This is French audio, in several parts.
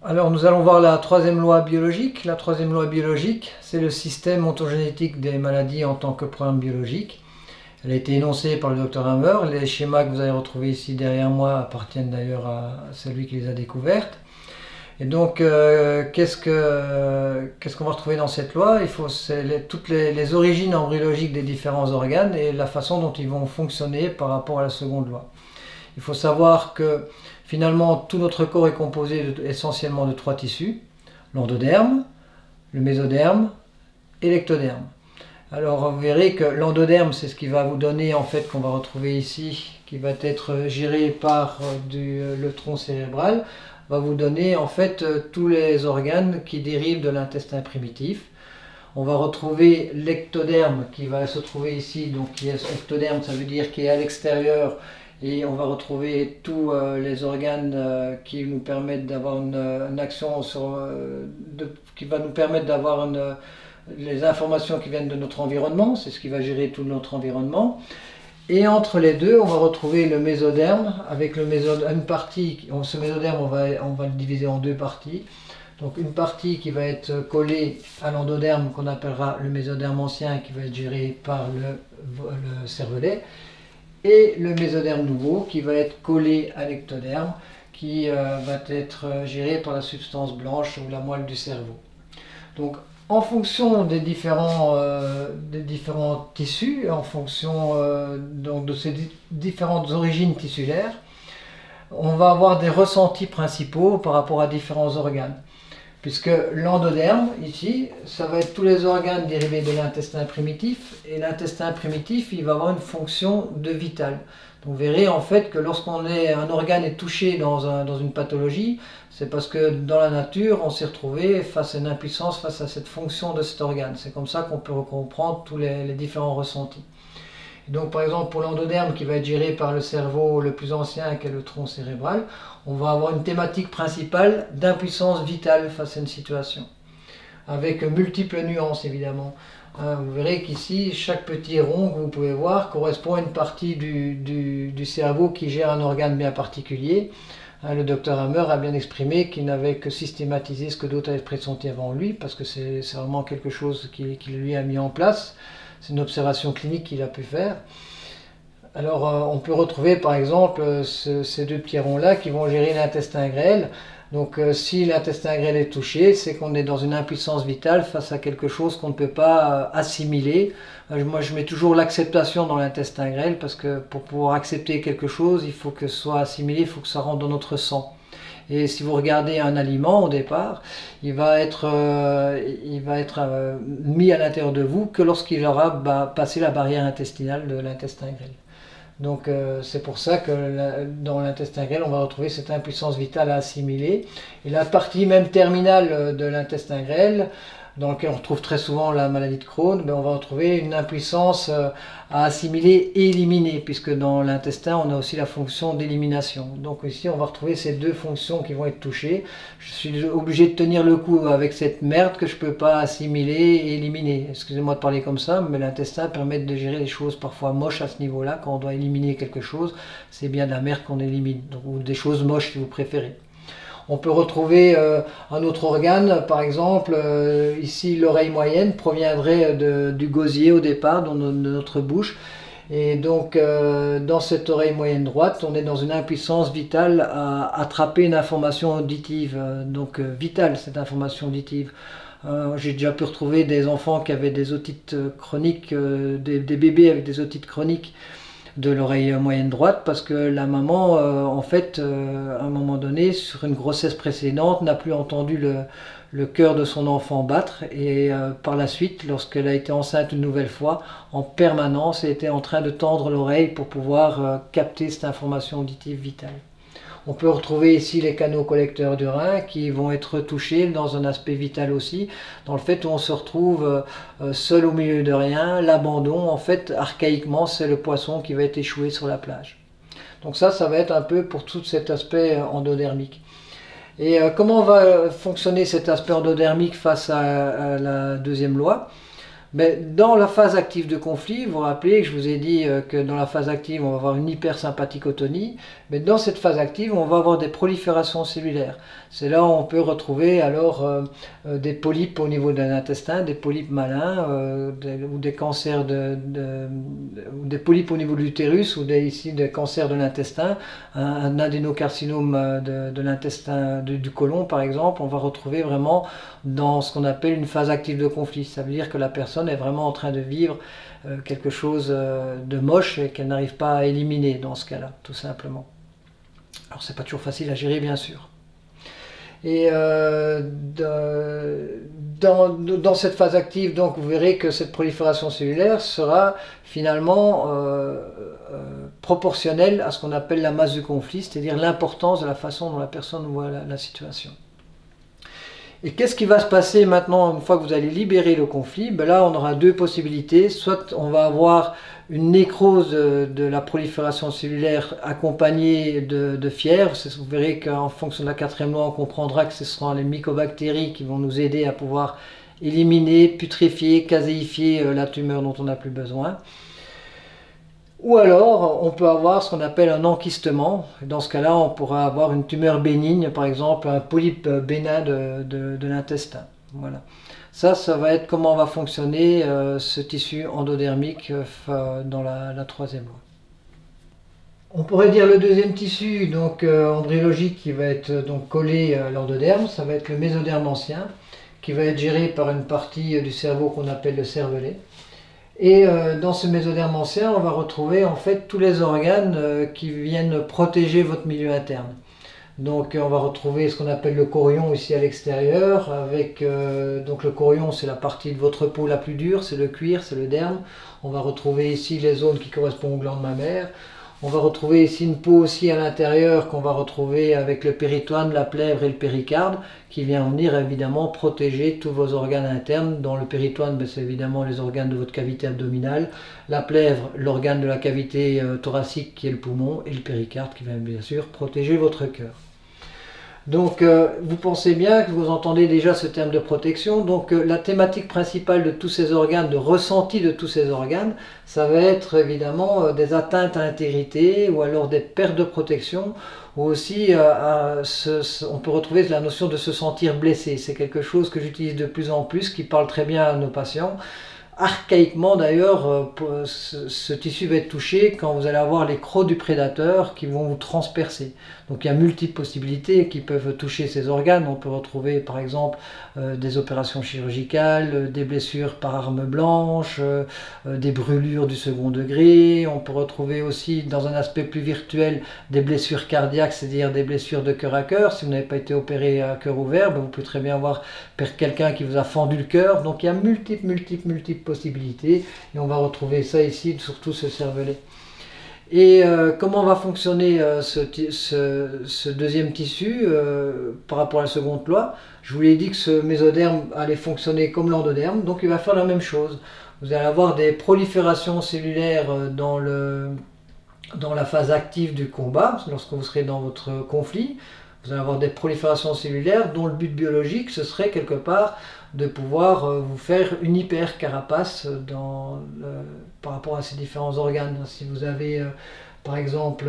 Alors nous allons voir la troisième loi biologique. La troisième loi biologique, c'est le système ontogénétique des maladies en tant que programme biologique. Elle a été énoncée par le docteur Hammer. Les schémas que vous allez retrouver ici derrière moi appartiennent d'ailleurs à celui qui les a découvertes. Et donc, qu'est-ce qu'on va retrouver dans cette loi? C'est toutes les origines embryologiques des différents organes et la façon dont ils vont fonctionner par rapport à la seconde loi. Il faut savoir que finalement tout notre corps est composé essentiellement de trois tissus: l'endoderme, le mésoderme et l'ectoderme. Alors vous verrez que l'endoderme, c'est ce qui va vous donner, en fait, qu'on va retrouver ici, qui va être géré par le tronc cérébral, va vous donner en fait tous les organes qui dérivent de l'intestin primitif. On va retrouver l'ectoderme qui va se trouver ici, donc qui est ectoderme, ça veut dire qui est à l'extérieur, et on va retrouver tous les organes qui nous permettent d'avoir une action qui va nous permettre d'avoir les informations qui viennent de notre environnement, c'est ce qui va gérer tout notre environnement. Et entre les deux, on va retrouver le mésoderme, avec une partie, ce mésoderme, on va le diviser en deux parties. Donc une partie qui va être collée à l'endoderme, qu'on appellera le mésoderme ancien, qui va être géré par le cervelet, et le mésoderme nouveau, qui va être collé à l'ectoderme, qui va être géré par la substance blanche ou la moelle du cerveau. Donc en fonction des différents tissus, en fonction donc de ces différentes origines tissulaires, on va avoir des ressentis principaux par rapport à différents organes. Puisque l'endoderme, ici, ça va être tous les organes dérivés de l'intestin primitif, et l'intestin primitif, il va avoir une fonction de vitale. Donc vous verrez en fait que un organe est touché dans une pathologie, c'est parce que dans la nature, on s'est retrouvé face à une impuissance, face à cette fonction de cet organe. C'est comme ça qu'on peut comprendre tous les différents ressentis. Et donc par exemple pour l'endoderme qui va être géré par le cerveau le plus ancien, qui est le tronc cérébral, on va avoir une thématique principale d'impuissance vitale face à une situation, avec multiples nuances évidemment. Vous verrez qu'ici, chaque petit rond que vous pouvez voir correspond à une partie du cerveau qui gère un organe bien particulier. Le docteur Hammer a bien exprimé qu'il n'avait que systématisé ce que d'autres avaient pressenti avant lui, parce que c'est vraiment quelque chose qu'il lui a mis en place. C'est une observation clinique qu'il a pu faire. Alors on peut retrouver par exemple ces deux petits ronds-là qui vont gérer l'intestin grêle. Donc si l'intestin grêle est touché, c'est qu'on est dans une impuissance vitale face à quelque chose qu'on ne peut pas assimiler. Moi je mets toujours l'acceptation dans l'intestin grêle, parce que pour pouvoir accepter quelque chose, il faut que ce soit assimilé, il faut que ça rentre dans notre sang. Et si vous regardez un aliment au départ, il va être mis à l'intérieur de vous que lorsqu'il aura passé la barrière intestinale de l'intestin grêle. Donc c'est pour ça que dans l'intestin grêle, on va retrouver cette impuissance vitale à assimiler. Et la partie même terminale de l'intestin grêle, dans laquelle on retrouve très souvent la maladie de Crohn, on va retrouver une impuissance à assimiler et éliminer, puisque dans l'intestin, on a aussi la fonction d'élimination. Donc ici, on va retrouver ces deux fonctions qui vont être touchées. Je suis obligé de tenir le coup avec cette merde que je ne peux pas assimiler et éliminer. Excusez-moi de parler comme ça, mais l'intestin permet de gérer des choses parfois moches à ce niveau-là. Quand on doit éliminer quelque chose, c'est bien de la merde qu'on élimine, ou des choses moches si vous préférez. On peut retrouver un autre organe, par exemple, ici l'oreille moyenne proviendrait du gosier au départ, de notre bouche. Et donc dans cette oreille moyenne droite, on est dans une impuissance vitale à attraper une information auditive, donc vitale cette information auditive. J'ai déjà pu retrouver des enfants qui avaient des otites chroniques, des bébés avec des otites chroniques de l'oreille moyenne droite, parce que la maman, en fait, à un moment donné, sur une grossesse précédente, n'a plus entendu le cœur de son enfant battre, et par la suite, lorsqu'elle a été enceinte une nouvelle fois, en permanence, elle était en train de tendre l'oreille pour pouvoir capter cette information auditive vitale. On peut retrouver ici les canaux collecteurs du rein qui vont être touchés dans un aspect vital aussi, dans le fait où on se retrouve seul au milieu de rien, l'abandon, en fait, archaïquement, c'est le poisson qui va être échoué sur la plage. Donc ça va être un peu pour tout cet aspect endodermique. Et comment va fonctionner cet aspect endodermique face à la deuxième loi? Mais dans la phase active de conflit, vous vous rappelez que je vous ai dit que dans la phase active, on va avoir une hypersympathicotonie, mais dans cette phase active, on va avoir des proliférations cellulaires. C'est là où on peut retrouver alors des polypes au niveau de l'intestin, des polypes malins, ou des cancers ou des polypes au niveau de l'utérus, ou ici des cancers de l'intestin, un adénocarcinome de l'intestin, du côlon par exemple, on va retrouver vraiment dans ce qu'on appelle une phase active de conflit. Ça veut dire que la personne est vraiment en train de vivre quelque chose de moche et qu'elle n'arrive pas à éliminer dans ce cas-là, tout simplement. Alors c'est pas toujours facile à gérer, bien sûr. Et dans cette phase active, donc, vous verrez que cette prolifération cellulaire sera finalement proportionnelle à ce qu'on appelle la masse du conflit, c'est-à-dire l'importance de la façon dont la personne voit la situation. Et qu'est-ce qui va se passer maintenant une fois que vous allez libérer le conflit? Ben là, on aura deux possibilités. Soit on va avoir une nécrose de la prolifération cellulaire accompagnée de fièvre. Vous verrez qu'en fonction de la quatrième loi, on comprendra que ce seront les mycobactéries qui vont nous aider à pouvoir éliminer, putréfier, caséifier la tumeur dont on n'a plus besoin. Ou alors, on peut avoir ce qu'on appelle un enquistement. Dans ce cas-là, on pourra avoir une tumeur bénigne, par exemple un polype bénin de l'intestin. Voilà. Ça va être comment va fonctionner ce tissu endodermique dans la troisième loi. On pourrait dire le deuxième tissu donc embryologique qui va être donc collé à l'endoderme, ça va être le mésoderme ancien, qui va être géré par une partie du cerveau qu'on appelle le cervelet. Et dans ce mésoderme ancien, on va retrouver en fait tous les organes qui viennent protéger votre milieu interne. Donc on va retrouver ce qu'on appelle le chorion ici à l'extérieur, avec donc le chorion, c'est la partie de votre peau la plus dure, c'est le cuir, c'est le derme. On va retrouver ici les zones qui correspondent aux glandes mammaires. On va retrouver ici une peau aussi à l'intérieur qu'on va retrouver avec le péritoine, la plèvre et le péricarde, qui vient venir évidemment protéger tous vos organes internes. Dans le péritoine, c'est évidemment les organes de votre cavité abdominale, la plèvre, l'organe de la cavité thoracique qui est le poumon, et le péricarde qui va bien sûr protéger votre cœur. Donc vous pensez bien que vous entendez déjà ce terme de protection. Donc la thématique principale de tous ces organes, de ressenti de tous ces organes, ça va être évidemment des atteintes à l'intégrité ou alors des pertes de protection, ou aussi on peut retrouver la notion de se sentir blessé. C'est quelque chose que j'utilise de plus en plus, qui parle très bien à nos patients. Archaïquement d'ailleurs, ce tissu va être touché quand vous allez avoir les crocs du prédateur qui vont vous transpercer. Donc il y a multiples possibilités qui peuvent toucher ces organes. On peut retrouver par exemple des opérations chirurgicales, des blessures par arme blanche, des brûlures du second degré. On peut retrouver aussi dans un aspect plus virtuel des blessures cardiaques, c'est-à-dire des blessures de cœur à cœur. Si vous n'avez pas été opéré à cœur ouvert, vous pouvez très bien avoir quelqu'un qui vous a fendu le cœur. Donc il y a multiples possibilités, et on va retrouver ça ici, surtout ce cervelet. Et comment va fonctionner ce deuxième tissu par rapport à la seconde loi? Je vous l'ai dit que ce mésoderme allait fonctionner comme l'endoderme, donc il va faire la même chose. Vous allez avoir des proliférations cellulaires dans la phase active du combat, lorsque vous serez dans votre conflit. Vous allez avoir des proliférations cellulaires dont le but biologique, ce serait quelque part de pouvoir vous faire une hypercarapace par rapport à ces différents organes. Si vous avez par exemple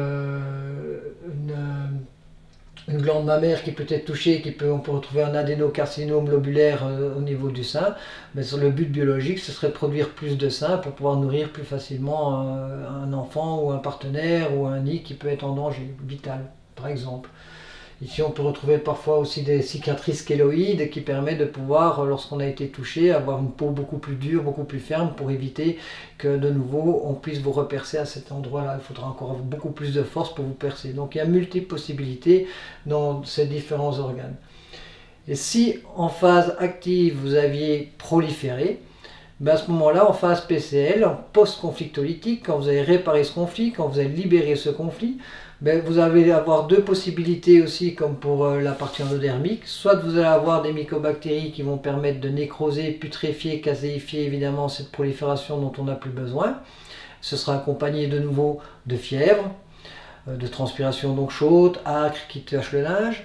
une glande mammaire qui peut être touchée, on peut retrouver un adénocarcinome lobulaire au niveau du sein, mais sur le but biologique, ce serait de produire plus de sein pour pouvoir nourrir plus facilement un enfant ou un partenaire ou un nid qui peut être en danger vital, par exemple. Ici, on peut retrouver parfois aussi des cicatrices kéloïdes qui permettent de pouvoir, lorsqu'on a été touché, avoir une peau beaucoup plus dure, beaucoup plus ferme pour éviter que de nouveau on puisse vous repercer à cet endroit-là. Il faudra encore avoir beaucoup plus de force pour vous percer. Donc il y a multiples possibilités dans ces différents organes. Et si en phase active vous aviez proliféré, à ce moment-là, en phase PCL, en post-conflictolytique, quand vous avez réparé ce conflit, quand vous avez libéré ce conflit, vous allez avoir deux possibilités aussi, comme pour la partie endodermique. Soit vous allez avoir des mycobactéries qui vont permettre de nécroser, putréfier, caséifier évidemment cette prolifération dont on n'a plus besoin. Ce sera accompagné de nouveau de fièvre, de transpiration donc chaude, âcre qui tache le linge.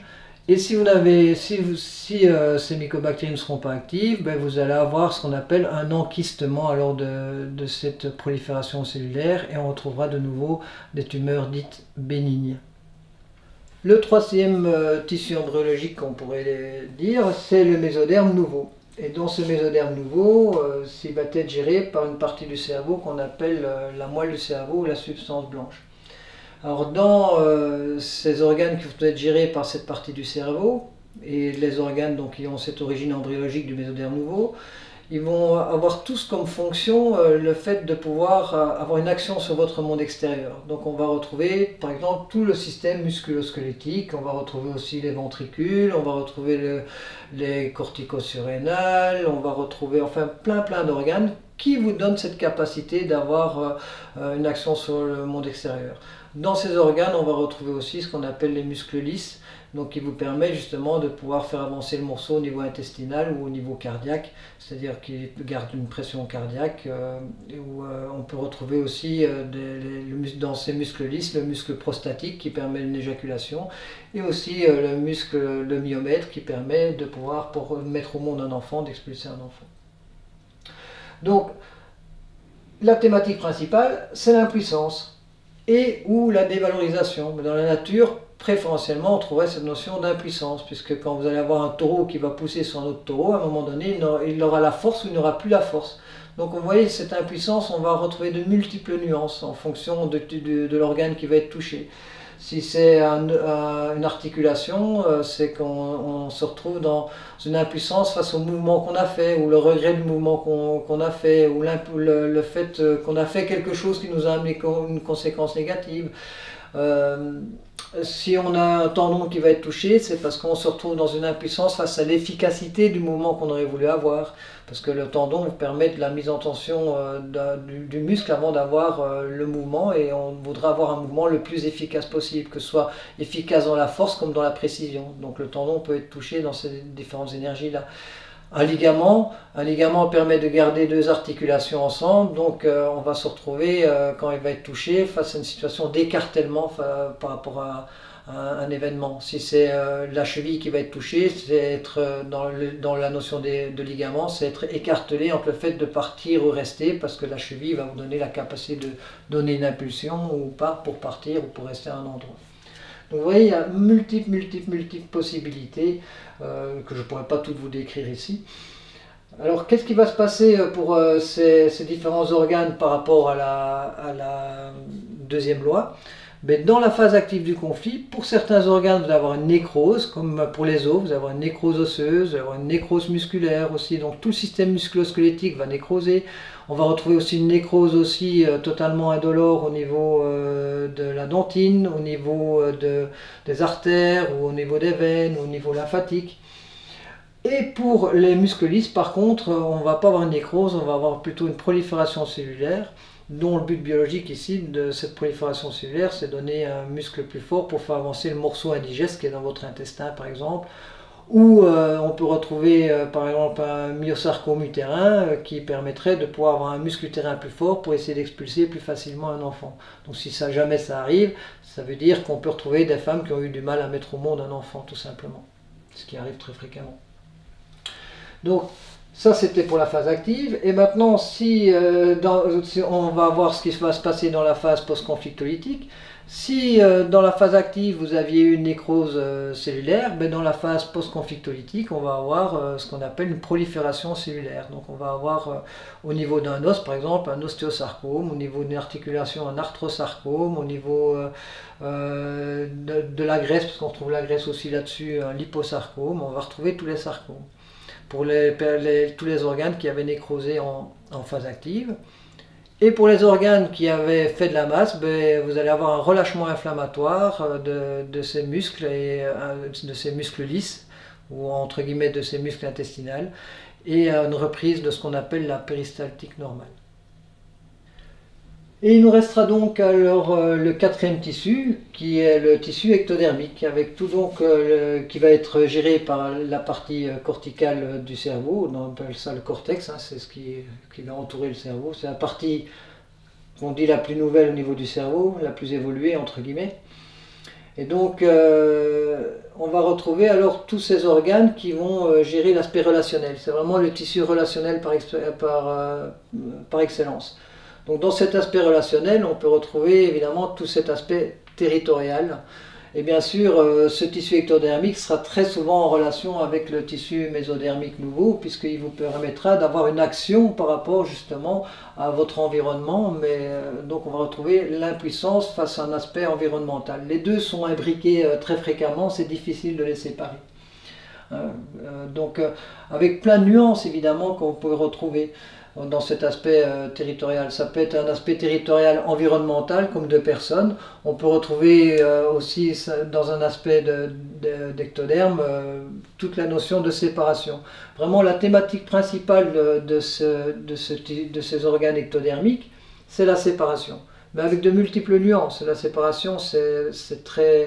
Et si ces mycobactéries ne seront pas actives, ben vous allez avoir ce qu'on appelle un enquistement alors de cette prolifération cellulaire et on retrouvera de nouveau des tumeurs dites bénignes. Le troisième tissu embryologique qu'on pourrait dire, c'est le mésoderme nouveau. Et dans ce mésoderme nouveau, il va être géré par une partie du cerveau qu'on appelle la moelle du cerveau ou la substance blanche. Alors dans ces organes qui vont être gérés par cette partie du cerveau, et les organes donc, qui ont cette origine embryologique du mésoderme nouveau, ils vont avoir tous comme fonction le fait de pouvoir avoir une action sur votre monde extérieur. Donc on va retrouver par exemple tout le système musculo-squelettique, on va retrouver aussi les ventricules, on va retrouver les cortico-surrénales, on va retrouver enfin plein d'organes qui vous donnent cette capacité d'avoir une action sur le monde extérieur. Dans ces organes, on va retrouver aussi ce qu'on appelle les muscles lisses, donc qui vous permet justement de pouvoir faire avancer le morceau au niveau intestinal ou au niveau cardiaque, c'est-à-dire qu'il garde une pression cardiaque. On peut retrouver aussi dans ces muscles lisses le muscle prostatique qui permet une éjaculation et aussi le myomètre qui permet de pouvoir, pour mettre au monde un enfant, d'expulser un enfant. Donc la thématique principale, c'est l'impuissance et ou la dévalorisation. Mais dans la nature, préférentiellement, on trouverait cette notion d'impuissance, puisque quand vous allez avoir un taureau qui va pousser sur un autre taureau, à un moment donné, il aura la force ou il n'aura plus la force. Donc vous voyez, cette impuissance, on va retrouver de multiples nuances en fonction de l'organe qui va être touché. Si c'est une articulation, c'est qu'on se retrouve dans une impuissance face au mouvement qu'on a fait, ou le regret du mouvement qu'on a fait, ou le fait qu'on a fait quelque chose qui nous a amené une conséquence négative. Si on a un tendon qui va être touché, c'est parce qu'on se retrouve dans une impuissance face à l'efficacité du mouvement qu'on aurait voulu avoir. Parce que le tendon vous permet de la mise en tension du muscle avant d'avoir le mouvement, et on voudra avoir un mouvement le plus efficace possible, que ce soit efficace dans la force comme dans la précision. Donc le tendon peut être touché dans ces différentes énergies-là. Un ligament permet de garder deux articulations ensemble, donc on va se retrouver, quand il va être touché, face à une situation d'écartèlement par rapport à un événement. Si c'est la cheville qui va être touchée, c'est être dans la notion de ligament, c'est être écartelé entre le fait de partir ou rester, parce que la cheville va vous donner la capacité de donner une impulsion ou pas pour partir ou pour rester à un endroit. Donc vous voyez, il y a multiples possibilités que je ne pourrais pas toutes vous décrire ici. Alors qu'est-ce qui va se passer pour ces différents organes par rapport à la deuxième loi? Mais dans la phase active du conflit, pour certains organes, vous allez avoir une nécrose, comme pour les os, vous allez avoir une nécrose osseuse, vous allez avoir une nécrose musculaire aussi, donc tout le système musculo-squelettique va nécroser. On va retrouver aussi une nécrose aussi totalement indolore au niveau de la dentine, au niveau des artères, ou au niveau des veines, au niveau lymphatique. Et pour les muscles lisses, par contre, on ne va pas avoir une nécrose, on va avoir plutôt une prolifération cellulaire, dont le but biologique ici de cette prolifération cellulaire, c'est donner un muscle plus fort pour faire avancer le morceau indigeste qui est dans votre intestin par exemple, ou on peut retrouver par exemple un myosarcome utérin qui permettrait de pouvoir avoir un muscle utérin plus fort pour essayer d'expulser plus facilement un enfant. Donc si jamais ça arrive, ça veut dire qu'on peut retrouver des femmes qui ont eu du mal à mettre au monde un enfant tout simplement, ce qui arrive très fréquemment. Donc ça c'était pour la phase active, et maintenant si on va voir ce qui va se passer dans la phase post-conflictolytique. Si dans la phase active vous aviez une nécrose cellulaire, ben dans la phase post-conflictolytique on va avoir ce qu'on appelle une prolifération cellulaire. Donc on va avoir au niveau d'un os par exemple un ostéosarcome, au niveau d'une articulation un arthrosarcome, au niveau de la graisse, parce qu'on retrouve la graisse aussi là-dessus, un liposarcome, on va retrouver tous les sarcomes pour tous les organes qui avaient nécrosé en phase active. Et pour les organes qui avaient fait de la masse, ben, vous allez avoir un relâchement inflammatoire de ces muscles et de ces muscles lisses, ou entre guillemets de ces muscles intestinaux, et une reprise de ce qu'on appelle la péristaltique normale. Et il nous restera donc alors le quatrième tissu, qui est le tissu ectodermique, avec tout donc qui va être géré par la partie corticale du cerveau, on appelle ça le cortex, hein, c'est ce qui va entourer le cerveau, c'est la partie qu'on dit la plus nouvelle au niveau du cerveau, la plus évoluée entre guillemets. Et donc, on va retrouver alors tous ces organes qui vont gérer l'aspect relationnel. C'est vraiment le tissu relationnel par excellence. Donc, dans cet aspect relationnel, on peut retrouver évidemment tout cet aspect territorial. Et bien sûr, ce tissu ectodermique sera très souvent en relation avec le tissu mésodermique nouveau, puisqu'il vous permettra d'avoir une action par rapport justement à votre environnement. Mais donc on va retrouver l'impuissance face à un aspect environnemental. Les deux sont imbriqués très fréquemment, c'est difficile de les séparer. Donc avec plein de nuances évidemment qu'on peut retrouver dans cet aspect territorial. Ça peut être un aspect territorial environnemental comme de personnes. On peut retrouver aussi dans un aspect d'ectoderme toute la notion de séparation. Vraiment la thématique principale de ces organes ectodermiques, c'est la séparation. Mais avec de multiples nuances. La séparation, c'est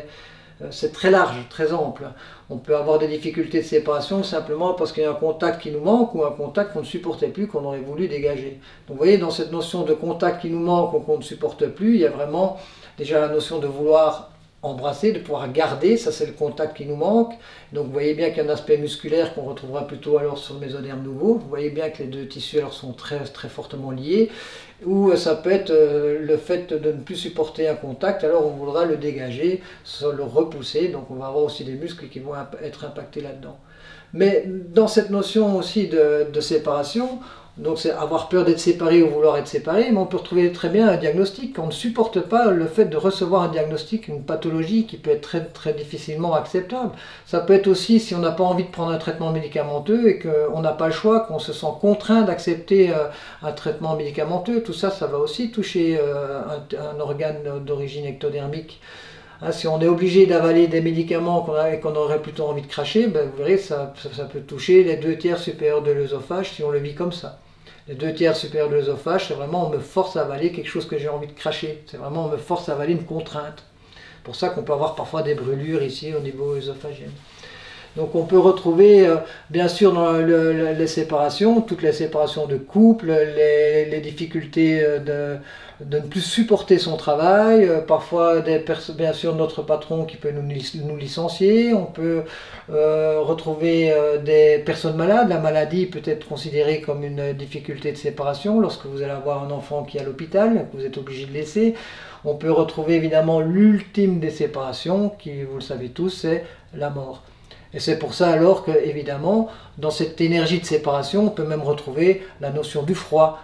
très large, très ample. On peut avoir des difficultés de séparation simplement parce qu'il y a un contact qui nous manque ou un contact qu'on ne supportait plus, qu'on aurait voulu dégager. Donc vous voyez, dans cette notion de contact qui nous manque ou qu'on ne supporte plus, il y a vraiment déjà la notion de vouloir embrasser, de pouvoir garder, ça c'est le contact qui nous manque. Donc vous voyez bien qu'il y a un aspect musculaire qu'on retrouvera plutôt alors sur le mésoderme nouveau. Vous voyez bien que les deux tissus alors sont très, très fortement liés. Ou ça peut être le fait de ne plus supporter un contact, alors on voudra le dégager, le repousser, donc on va avoir aussi des muscles qui vont être impactés là-dedans. Mais dans cette notion aussi de séparation, donc c'est avoir peur d'être séparé ou vouloir être séparé, mais on peut retrouver très bien un diagnostic. On ne supporte pas le fait de recevoir un diagnostic, une pathologie qui peut être très, très difficilement acceptable. Ça peut être aussi si on n'a pas envie de prendre un traitement médicamenteux et qu'on n'a pas le choix, qu'on se sent contraint d'accepter un traitement médicamenteux. Tout ça, ça va aussi toucher un organe d'origine ectodermique. Si on est obligé d'avaler des médicaments qu'on aurait plutôt envie de cracher, ben vous verrez, ça peut toucher les 2 tiers supérieurs de l'œsophage si on le vit comme ça. Les 2 tiers supérieurs de l'œsophage, c'est vraiment on me force à avaler quelque chose que j'ai envie de cracher. C'est vraiment on me force à avaler une contrainte. C'est pour ça qu'on peut avoir parfois des brûlures ici au niveau œsophagien. Donc on peut retrouver bien sûr dans les séparations, toutes les séparations de couple, les difficultés de ne plus supporter son travail, parfois bien sûr notre patron qui peut nous licencier, on peut retrouver des personnes malades. La maladie peut être considérée comme une difficulté de séparation lorsque vous allez avoir un enfant qui est à l'hôpital, que vous êtes obligé de laisser. On peut retrouver évidemment l'ultime des séparations, qui vous le savez tous, c'est la mort. Et c'est pour ça alors que, évidemment, dans cette énergie de séparation, on peut même retrouver la notion du froid,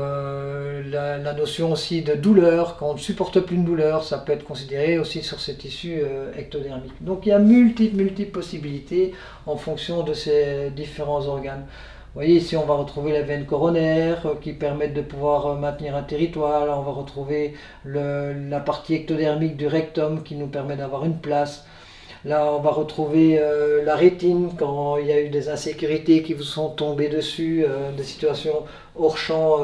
la notion aussi de douleur. Quand on ne supporte plus une douleur, ça peut être considéré aussi sur ces tissus ectodermiques. Donc il y a multiples possibilités en fonction de ces différents organes. Vous voyez, ici on va retrouver les veines coronaires qui permettent de pouvoir maintenir un territoire. Là on va retrouver la partie ectodermique du rectum qui nous permet d'avoir une place. Là, on va retrouver la rétine quand il y a eu des insécurités qui vous sont tombées dessus, des situations hors champ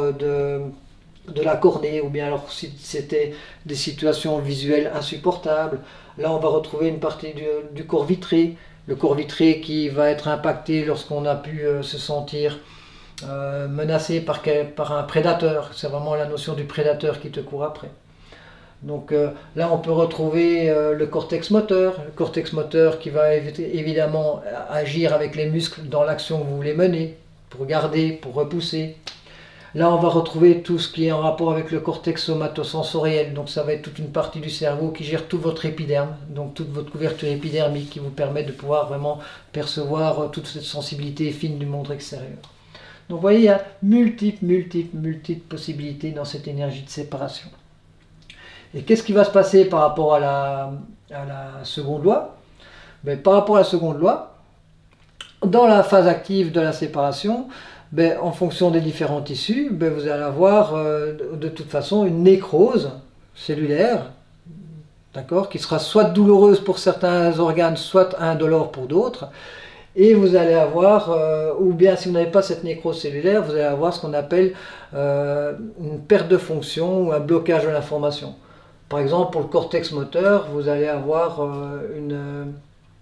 de la cornée, ou bien alors si c'était des situations visuelles insupportables. Là, on va retrouver une partie du corps vitré, le corps vitré qui va être impacté lorsqu'on a pu se sentir menacé par un prédateur. C'est vraiment la notion du prédateur qui te court après. Donc là on peut retrouver le cortex moteur qui va évidemment agir avec les muscles dans l'action que vous voulez mener, pour garder, pour repousser. Là on va retrouver tout ce qui est en rapport avec le cortex somatosensoriel, donc ça va être toute une partie du cerveau qui gère tout votre épiderme, donc toute votre couverture épidermique qui vous permet de pouvoir vraiment percevoir toute cette sensibilité fine du monde extérieur. Donc vous voyez, il y a multiples possibilités dans cette énergie de séparation. Et qu'est-ce qui va se passer par rapport à la seconde loi? Par rapport à la seconde loi, dans la phase active de la séparation, en fonction des différents tissus, vous allez avoir de toute façon une nécrose cellulaire, d'accord, qui sera soit douloureuse pour certains organes, soit indolore pour d'autres. Et vous allez avoir, ou bien si vous n'avez pas cette nécrose cellulaire, vous allez avoir ce qu'on appelle une perte de fonction ou un blocage de l'information. Par exemple, pour le cortex moteur, vous allez avoir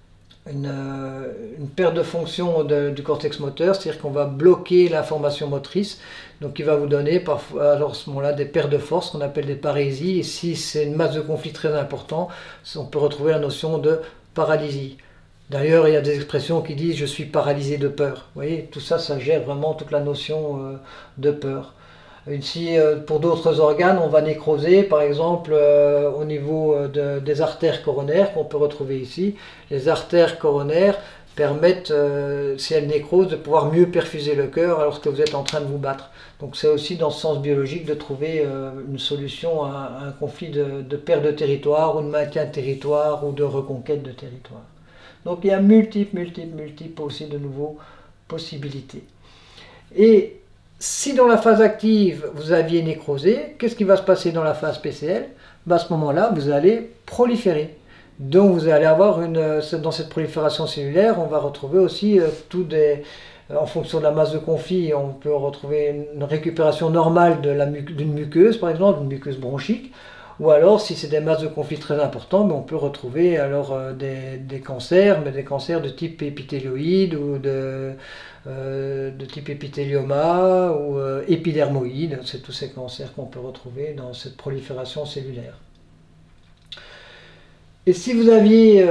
une perte de fonction du cortex moteur, c'est-à-dire qu'on va bloquer l'information motrice, donc il va vous donner parfois à ce moment-là des pertes de force qu'on appelle des parésies, et si c'est une masse de conflit très importante, on peut retrouver la notion de paralysie. D'ailleurs, il y a des expressions qui disent « je suis paralysé de peur ». Vous voyez, tout ça, ça gère vraiment toute la notion de peur. Ici, pour d'autres organes, on va nécroser, par exemple, au niveau des artères coronaires qu'on peut retrouver ici. Les artères coronaires permettent, si elles nécrosent, de pouvoir mieux perfuser le cœur alors que vous êtes en train de vous battre. Donc c'est aussi dans ce sens biologique de trouver une solution à un conflit de perte de territoire ou de maintien de territoire ou de reconquête de territoire. Donc il y a multiples aussi de nouveaux possibilités. Et si dans la phase active vous aviez nécrosé, qu'est-ce qui va se passer dans la phase PCL? À ce moment-là, vous allez proliférer. Donc vous allez avoir dans cette prolifération cellulaire, on va retrouver aussi en fonction de la masse de conflit, on peut retrouver une récupération normale d'une muqueuse, par exemple, une muqueuse bronchique. Ou alors, si c'est des masses de conflit très importantes, on peut retrouver alors des cancers, mais des cancers de type épithélioïde ou de type épithélioma ou épidermoïde. C'est tous ces cancers qu'on peut retrouver dans cette prolifération cellulaire. Et si vous aviez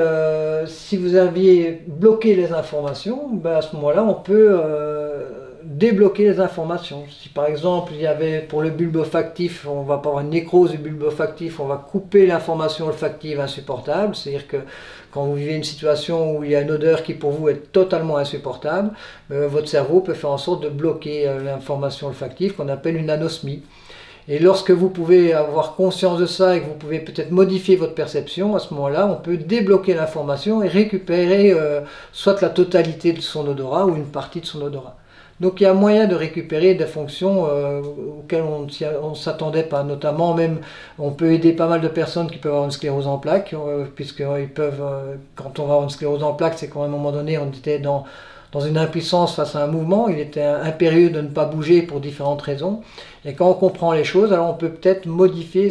bloqué les informations, à ce moment-là, on peut débloquer les informations. Si par exemple, il y avait pour le bulbe olfactif, on va avoir une nécrose du bulbe olfactif, on va couper l'information olfactive insupportable, c'est-à-dire que quand vous vivez une situation où il y a une odeur qui pour vous est totalement insupportable, votre cerveau peut faire en sorte de bloquer l'information olfactive qu'on appelle une anosmie. Et lorsque vous pouvez avoir conscience de ça et que vous pouvez peut-être modifier votre perception, à ce moment-là, on peut débloquer l'information et récupérer soit la totalité de son odorat ou une partie de son odorat. Donc il y a moyen de récupérer des fonctions auxquelles on ne s'attendait pas. Notamment, même, on peut aider pas mal de personnes qui peuvent avoir une sclérose en plaques, puisqu'ils peuvent, quand on va avoir une sclérose en plaques, c'est qu'à un moment donné, on était dans une impuissance face à un mouvement, il était impérieux de ne pas bouger pour différentes raisons. Et quand on comprend les choses, alors on peut peut-être modifier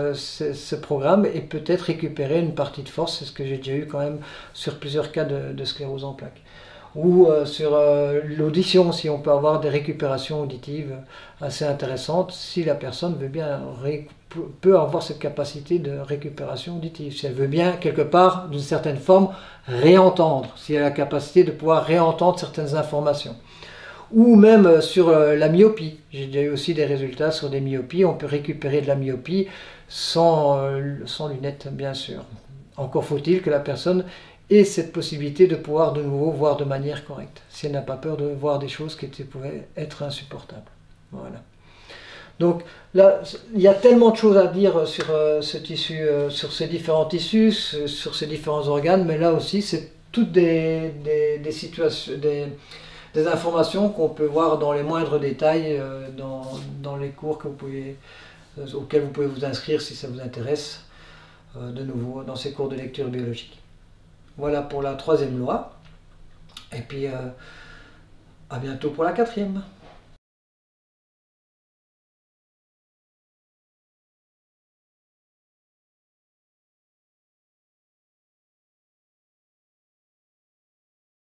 ce programme et peut-être récupérer une partie de force. C'est ce que j'ai déjà eu quand même sur plusieurs cas de sclérose en plaques. Ou sur l'audition, si on peut avoir des récupérations auditives assez intéressantes, si la personne veut bien peut avoir cette capacité de récupération auditive, si elle veut bien quelque part, d'une certaine forme, réentendre, si elle a la capacité de pouvoir réentendre certaines informations. Ou même sur la myopie, j'ai déjà eu aussi des résultats sur des myopies, on peut récupérer de la myopie sans lunettes bien sûr. Encore faut-il que la personne ait cette possibilité de pouvoir de nouveau voir de manière correcte, si elle n'a pas peur de voir des choses qui pouvaient être insupportables. Voilà. Donc là, il y a tellement de choses à dire sur ce tissu, sur ces différents tissus, sur ces différents organes, mais là aussi, c'est toutes des situations, des informations qu'on peut voir dans les moindres détails dans les cours auxquels vous pouvez vous inscrire si ça vous intéresse, de nouveau dans ces cours de lecture biologique. Voilà pour la troisième loi, et puis à bientôt pour la quatrième.